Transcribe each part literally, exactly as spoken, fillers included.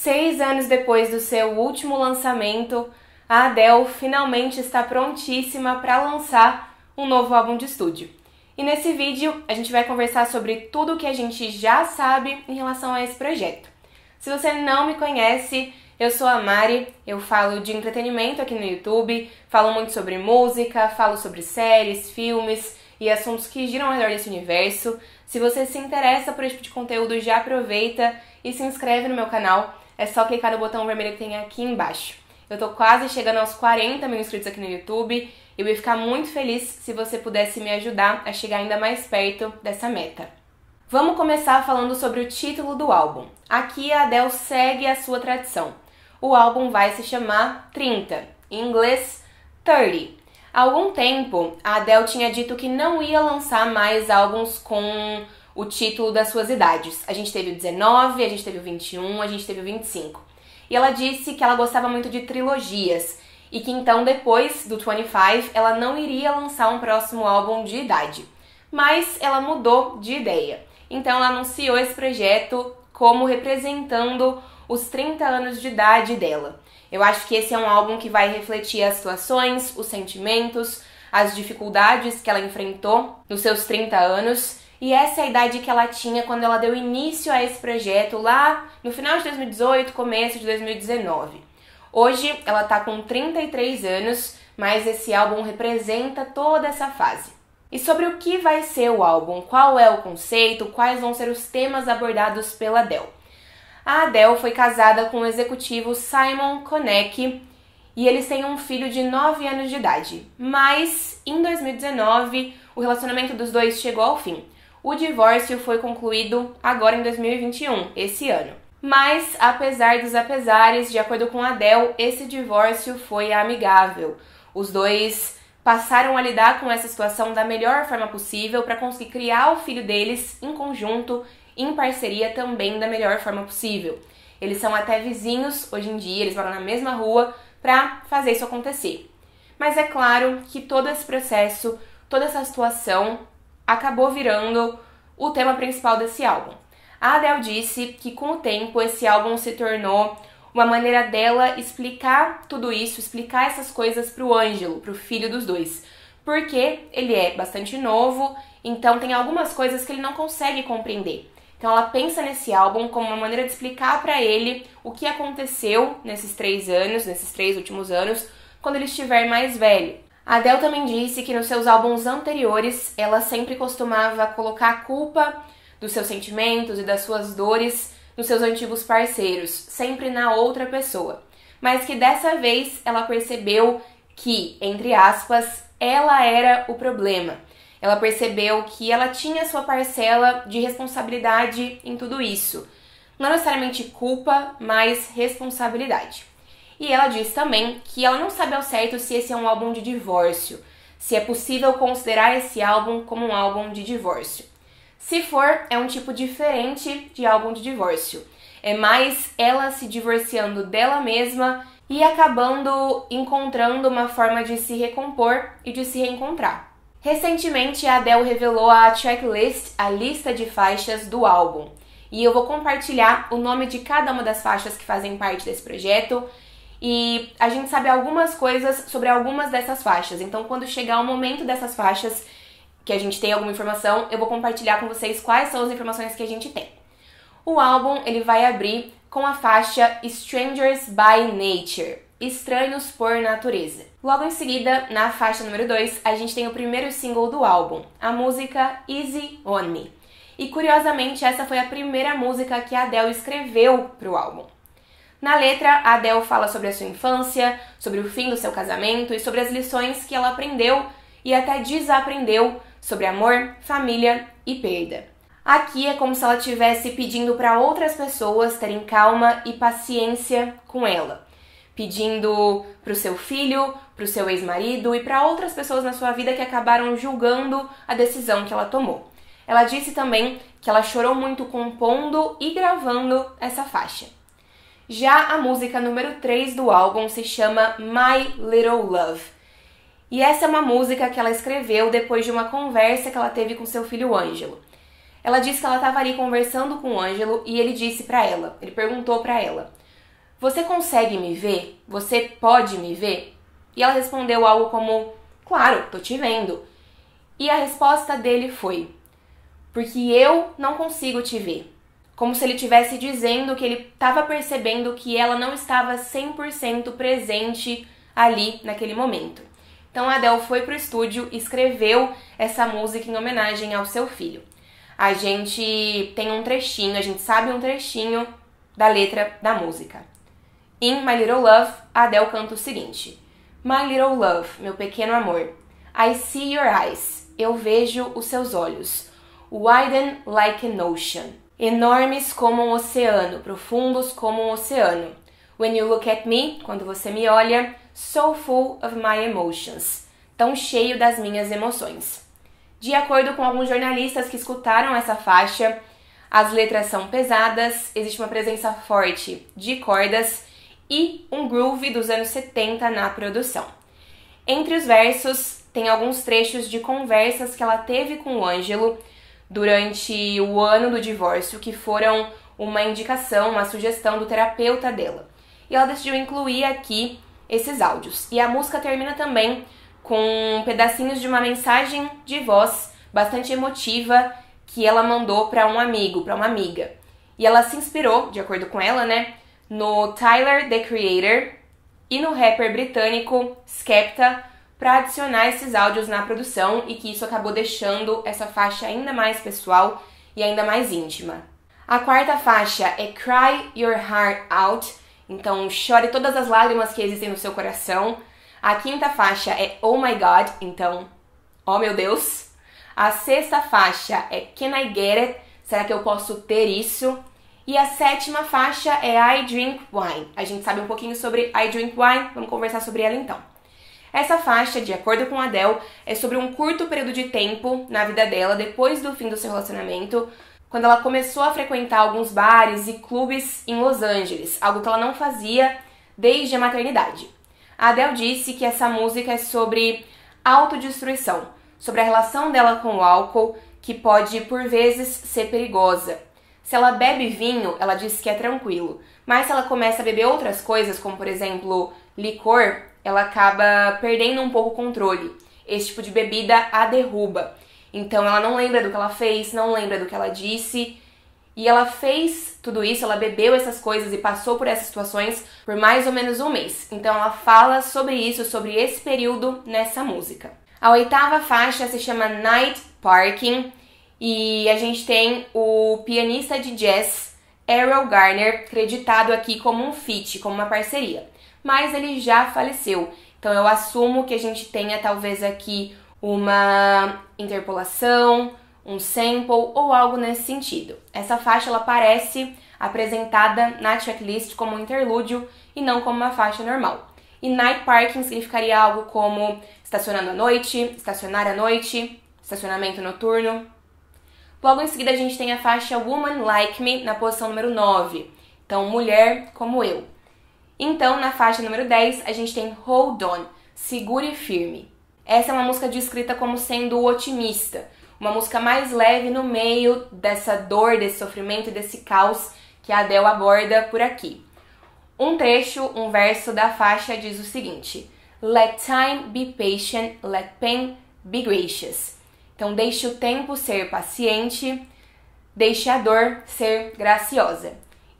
Seis anos depois do seu último lançamento, a Adele finalmente está prontíssima para lançar um novo álbum de estúdio. E nesse vídeo a gente vai conversar sobre tudo o que a gente já sabe em relação a esse projeto. Se você não me conhece, eu sou a Mari, eu falo de entretenimento aqui no YouTube, falo muito sobre música, falo sobre séries, filmes e assuntos que giram ao redor desse universo. Se você se interessa por esse tipo de conteúdo, já aproveita e se inscreve no meu canal. É só clicar no botão vermelho que tem aqui embaixo. Eu tô quase chegando aos quarenta mil inscritos aqui no YouTube e eu ia ficar muito feliz se você pudesse me ajudar a chegar ainda mais perto dessa meta. Vamos começar falando sobre o título do álbum. Aqui a Adele segue a sua tradição. O álbum vai se chamar trinta, em inglês trinta. Há algum tempo, a Adele tinha dito que não ia lançar mais álbuns com o título das suas idades. A gente teve o dezenove, a gente teve o vinte e um, a gente teve o vinte e cinco. E ela disse que ela gostava muito de trilogias e que então depois do vinte e cinco ela não iria lançar um próximo álbum de idade. Mas ela mudou de ideia. Então ela anunciou esse projeto como representando os trinta anos de idade dela. Eu acho que esse é um álbum que vai refletir as situações, os sentimentos, as dificuldades que ela enfrentou nos seus trinta anos. E essa é a idade que ela tinha quando ela deu início a esse projeto lá no final de dois mil e dezoito, começo de dois mil e dezenove. Hoje ela tá com trinta e três anos, mas esse álbum representa toda essa fase. E sobre o que vai ser o álbum, qual é o conceito, quais vão ser os temas abordados pela Adele. A Adele foi casada com o executivo Simon Konecki e eles têm um filho de nove anos de idade. Mas em dois mil e dezenove o relacionamento dos dois chegou ao fim. O divórcio foi concluído agora em dois mil e vinte e um, esse ano. Mas, apesar dos apesares, de acordo com a Adele, esse divórcio foi amigável. Os dois passaram a lidar com essa situação da melhor forma possível para conseguir criar o filho deles em conjunto, em parceria também da melhor forma possível. Eles são até vizinhos hoje em dia, eles moram na mesma rua para fazer isso acontecer. Mas é claro que todo esse processo, toda essa situação acabou virando o tema principal desse álbum. A Adele disse que com o tempo esse álbum se tornou uma maneira dela explicar tudo isso, explicar essas coisas pro Ângelo, pro filho dos dois. Porque ele é bastante novo, então tem algumas coisas que ele não consegue compreender. Então ela pensa nesse álbum como uma maneira de explicar pra ele o que aconteceu nesses três anos, nesses três últimos anos, quando ele estiver mais velho. A Adele também disse que nos seus álbuns anteriores ela sempre costumava colocar a culpa dos seus sentimentos e das suas dores nos seus antigos parceiros, sempre na outra pessoa. Mas que dessa vez ela percebeu que, entre aspas, ela era o problema. Ela percebeu que ela tinha sua parcela de responsabilidade em tudo isso. Não necessariamente culpa, mas responsabilidade. E ela diz também que ela não sabe ao certo se esse é um álbum de divórcio, se é possível considerar esse álbum como um álbum de divórcio. Se for, é um tipo diferente de álbum de divórcio. É mais ela se divorciando dela mesma e acabando encontrando uma forma de se recompor e de se reencontrar. Recentemente, a Adele revelou a tracklist, a lista de faixas do álbum. E eu vou compartilhar o nome de cada uma das faixas que fazem parte desse projeto. E a gente sabe algumas coisas sobre algumas dessas faixas. Então, quando chegar o momento dessas faixas, que a gente tem alguma informação, eu vou compartilhar com vocês quais são as informações que a gente tem. O álbum ele vai abrir com a faixa Strangers by Nature, Estranhos por Natureza. Logo em seguida, na faixa número dois, a gente tem o primeiro single do álbum, a música Easy On Me. E curiosamente, essa foi a primeira música que a Adele escreveu para o álbum. Na letra, a Adele fala sobre a sua infância, sobre o fim do seu casamento e sobre as lições que ela aprendeu e até desaprendeu sobre amor, família e perda. Aqui é como se ela estivesse pedindo para outras pessoas terem calma e paciência com ela. Pedindo para o seu filho, para o seu ex-marido e para outras pessoas na sua vida que acabaram julgando a decisão que ela tomou. Ela disse também que ela chorou muito compondo e gravando essa faixa. Já a música número três do álbum se chama My Little Love. E essa é uma música que ela escreveu depois de uma conversa que ela teve com seu filho Ângelo. Ela disse que ela estava ali conversando com o Ângelo e ele disse para ela, ele perguntou para ela: você consegue me ver? Você pode me ver? E ela respondeu algo como, claro, tô te vendo. E a resposta dele foi, porque eu não consigo te ver. Como se ele estivesse dizendo que ele estava percebendo que ela não estava cem por cento presente ali naquele momento. Então a Adele foi pro estúdio e escreveu essa música em homenagem ao seu filho. A gente tem um trechinho, a gente sabe um trechinho da letra da música. Em My Little Love, a Adele canta o seguinte: My little love, meu pequeno amor, I see your eyes, eu vejo os seus olhos, widen like an ocean, enormes como um oceano, profundos como um oceano. When you look at me, quando você me olha, so full of my emotions, tão cheio das minhas emoções. De acordo com alguns jornalistas que escutaram essa faixa, as letras são pesadas, existe uma presença forte de cordas e um groove dos anos setenta na produção. Entre os versos, tem alguns trechos de conversas que ela teve com o Ângelo durante o ano do divórcio, que foram uma indicação, uma sugestão do terapeuta dela. E ela decidiu incluir aqui esses áudios. E a música termina também com pedacinhos de uma mensagem de voz bastante emotiva que ela mandou para um amigo, para uma amiga. E ela se inspirou, de acordo com ela, né, no Tyler, The Creator, e no rapper britânico Skepta, para adicionar esses áudios na produção, e que isso acabou deixando essa faixa ainda mais pessoal e ainda mais íntima. A quarta faixa é Cry Your Heart Out, então chore todas as lágrimas que existem no seu coração. A quinta faixa é Oh My God, então, oh meu Deus. A sexta faixa é Can I Get It? Será que eu posso ter isso? E a sétima faixa é I Drink Wine. A gente sabe um pouquinho sobre I Drink Wine, vamos conversar sobre ela então. Essa faixa, de acordo com a Adele, é sobre um curto período de tempo na vida dela, depois do fim do seu relacionamento, quando ela começou a frequentar alguns bares e clubes em Los Angeles, algo que ela não fazia desde a maternidade. A Adele disse que essa música é sobre autodestruição, sobre a relação dela com o álcool, que pode, por vezes, ser perigosa. Se ela bebe vinho, ela diz que é tranquilo, mas se ela começa a beber outras coisas, como por exemplo, licor, ela acaba perdendo um pouco o controle. Esse tipo de bebida a derruba. Então ela não lembra do que ela fez, não lembra do que ela disse, e ela fez tudo isso, ela bebeu essas coisas e passou por essas situações por mais ou menos um mês. Então ela fala sobre isso, sobre esse período nessa música. A oitava faixa se chama Night Parking, e a gente tem o pianista de jazz Errol Garner creditado aqui como um feat, como uma parceria. Mas ele já faleceu, então eu assumo que a gente tenha talvez aqui uma interpolação, um sample ou algo nesse sentido. Essa faixa ela parece apresentada na tracklist como um interlúdio e não como uma faixa normal. E Night Parking significaria algo como estacionando à noite, estacionar à noite, estacionamento noturno. Logo em seguida a gente tem a faixa Woman Like Me na posição número nove, então mulher como eu. Então na faixa número dez a gente tem Hold On, segure firme. Essa é uma música descrita como sendo otimista, uma música mais leve no meio dessa dor, desse sofrimento e desse caos que a Adele aborda por aqui. Um trecho, um verso da faixa diz o seguinte: Let time be patient, let pain be gracious. Então deixe o tempo ser paciente, deixe a dor ser graciosa.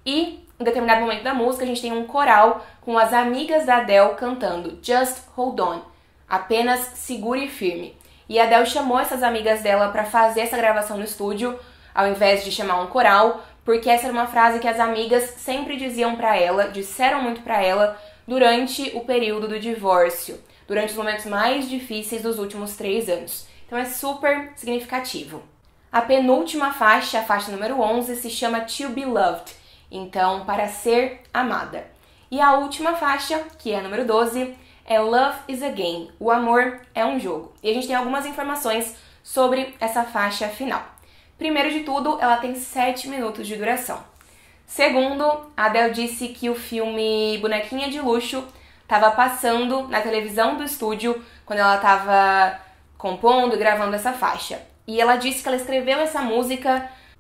E em determinado momento da música a gente tem um coral com as amigas da Adele cantando Just Hold On, apenas segure firme. E a Adele chamou essas amigas dela para fazer essa gravação no estúdio, ao invés de chamar um coral, porque essa era uma frase que as amigas sempre diziam para ela, disseram muito para ela durante o período do divórcio, durante os momentos mais difíceis dos últimos três anos. Então é super significativo. A penúltima faixa, a faixa número onze, se chama To Be Loved, então para ser amada. E a última faixa, que é a número doze, é Love is a Game, o amor é um jogo. E a gente tem algumas informações sobre essa faixa final. Primeiro de tudo, ela tem sete minutos de duração. Segundo, a Adele disse que o filme Bonequinha de Luxo estava passando na televisão do estúdio quando ela estava compondo e gravando essa faixa. E ela disse que ela escreveu essa música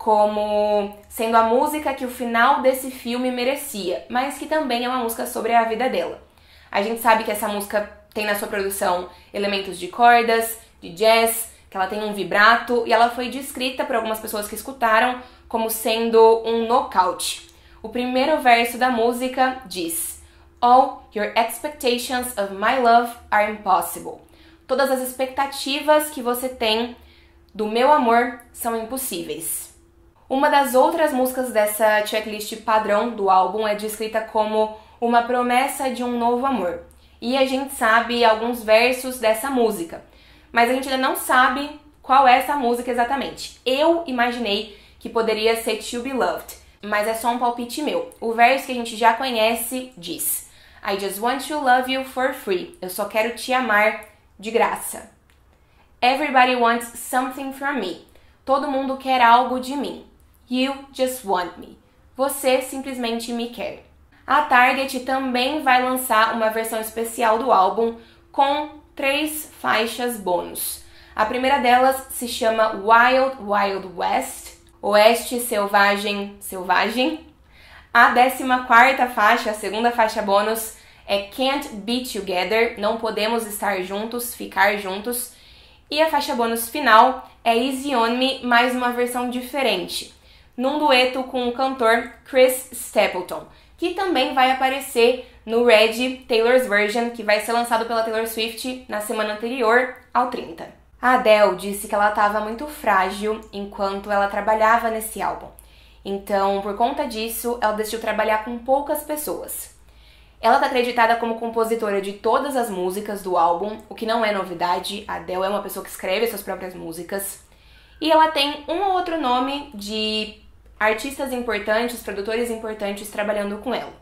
como sendo a música que o final desse filme merecia, mas que também é uma música sobre a vida dela. A gente sabe que essa música tem na sua produção elementos de cordas, de jazz, que ela tem um vibrato, e ela foi descrita por algumas pessoas que escutaram como sendo um nocaute. O primeiro verso da música diz: "All your expectations of my love are impossible." Todas as expectativas que você tem do meu amor são impossíveis. Uma das outras músicas dessa checklist padrão do álbum é descrita como uma promessa de um novo amor. E a gente sabe alguns versos dessa música, mas a gente ainda não sabe qual é essa música exatamente. Eu imaginei que poderia ser To Be Loved, mas é só um palpite meu. O verso que a gente já conhece diz: "I just want to love you for free." Eu só quero te amar de graça. "Everybody wants something from me." Todo mundo quer algo de mim. "You just want me." Você simplesmente me quer. A Target também vai lançar uma versão especial do álbum com três faixas bônus. A primeira delas se chama Wild Wild West, Oeste Selvagem Selvagem. A décima quarta faixa, a segunda faixa bônus, é Can't Be Together, Não Podemos Estar Juntos, Ficar Juntos. E a faixa bônus final é Easy On Me, mais uma versão diferente, num dueto com o cantor Chris Stapleton, que também vai aparecer no Red Taylor's Version, que vai ser lançado pela Taylor Swift na semana anterior ao trinta. A Adele disse que ela estava muito frágil enquanto ela trabalhava nesse álbum. Então, por conta disso, ela decidiu trabalhar com poucas pessoas. Ela está acreditada como compositora de todas as músicas do álbum, o que não é novidade. A Adele é uma pessoa que escreve suas próprias músicas. E ela tem um ou outro nome de artistas importantes, produtores importantes trabalhando com ela.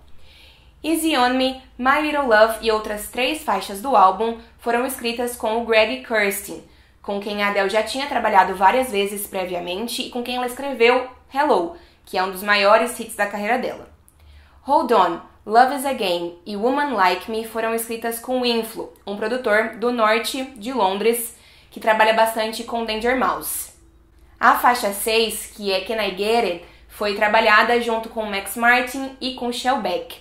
Easy On Me, My Little Love e outras três faixas do álbum foram escritas com o Greg Kurstin, com quem a Adele já tinha trabalhado várias vezes previamente e com quem ela escreveu Hello, que é um dos maiores hits da carreira dela. Hold On, Love Is a Game e Woman Like Me foram escritas com Inflo, um produtor do norte de Londres que trabalha bastante com Danger Mouse. A faixa seis, que é Can I Get It, foi trabalhada junto com Max Martin e com Shellback.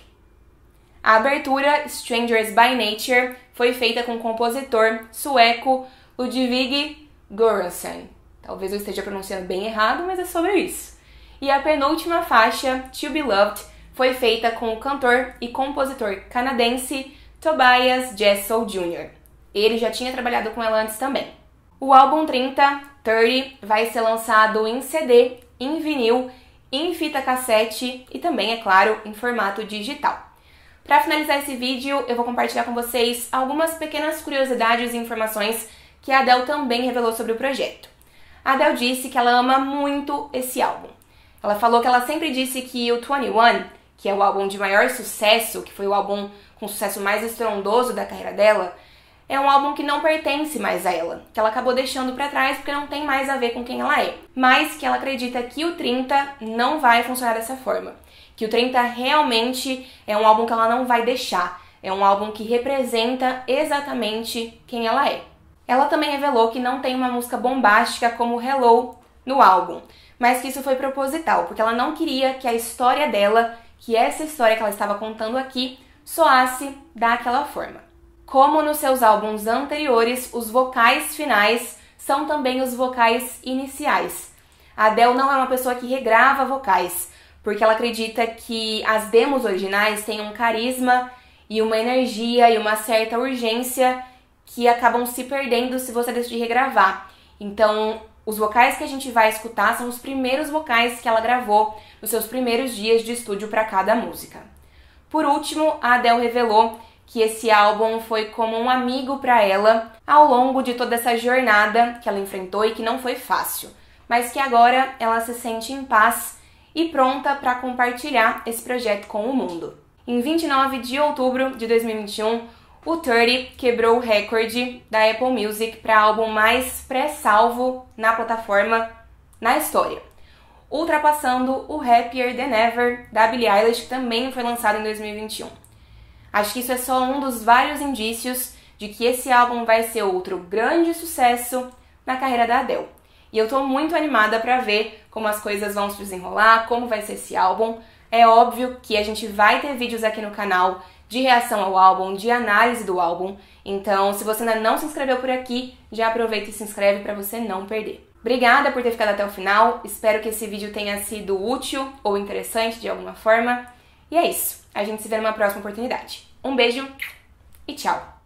A abertura, Strangers by Nature, foi feita com o compositor sueco Ludwig Göransson. Talvez eu esteja pronunciando bem errado, mas é sobre isso. E a penúltima faixa, To Be Loved, foi feita com o cantor e compositor canadense Tobias Jessel Júnior Ele já tinha trabalhado com ela antes também. O álbum trinta, trinta, vai ser lançado em C D, em vinil, em fita cassete e também, é claro, em formato digital. Para finalizar esse vídeo, eu vou compartilhar com vocês algumas pequenas curiosidades e informações que a Adele também revelou sobre o projeto. A Adele disse que ela ama muito esse álbum. Ela falou que ela sempre disse que o vinte e um, que é o álbum de maior sucesso, que foi o álbum com sucesso mais estrondoso da carreira dela, é um álbum que não pertence mais a ela, que ela acabou deixando pra trás porque não tem mais a ver com quem ela é. Mas que ela acredita que o trinta não vai funcionar dessa forma. Que o trinta realmente é um álbum que ela não vai deixar. É um álbum que representa exatamente quem ela é. Ela também revelou que não tem uma música bombástica como Hello no álbum, mas que isso foi proposital, porque ela não queria que a história dela, que essa história que ela estava contando aqui, soasse daquela forma. Como nos seus álbuns anteriores, os vocais finais são também os vocais iniciais. A Adele não é uma pessoa que regrava vocais, porque ela acredita que as demos originais têm um carisma e uma energia e uma certa urgência que acabam se perdendo se você decidir regravar. Então, os vocais que a gente vai escutar são os primeiros vocais que ela gravou nos seus primeiros dias de estúdio para cada música. Por último, a Adele revelou que esse álbum foi como um amigo para ela ao longo de toda essa jornada que ela enfrentou e que não foi fácil, mas que agora ela se sente em paz e pronta para compartilhar esse projeto com o mundo. Em vinte e nove de outubro de dois mil e vinte e um, o trinta quebrou o recorde da Apple Music para álbum mais pré-salvo na plataforma na história, ultrapassando o Happier Than Ever da Billie Eilish, que também foi lançado em dois mil e vinte e um. Acho que isso é só um dos vários indícios de que esse álbum vai ser outro grande sucesso na carreira da Adele. e eu tô muito animada pra ver como as coisas vão se desenrolar, como vai ser esse álbum. É óbvio que a gente vai ter vídeos aqui no canal de reação ao álbum, de análise do álbum, então se você ainda não se inscreveu por aqui, já aproveita e se inscreve pra você não perder. Obrigada por ter ficado até o final, espero que esse vídeo tenha sido útil ou interessante de alguma forma. E é isso, a gente se vê numa próxima oportunidade. Um beijo e tchau!